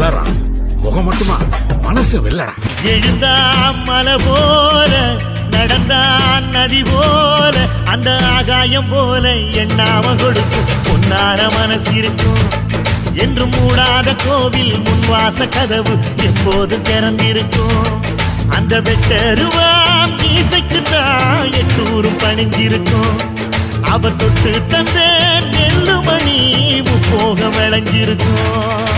வளரான். முகம் மட்டுமா மனசு வெல்லடா. எழுந்தா மலை போல நடந்தான் நதி போல அந்த ஆகாயம் போல எண்ணாம கொடுக்கும் பொன்னார மனசு இருக்கும். என்று மூடாத கோவில் முன்வாச கதவு எப்போது திறந்திருக்கும். அந்த வெட்டருவாம் மீசைக்குத்தான் எட்டூரும் பணிஞ்சிருக்கும். அவ தொட்டு தந்த நெல்லுமணி முப்போக விளைஞ்சிருக்கும்.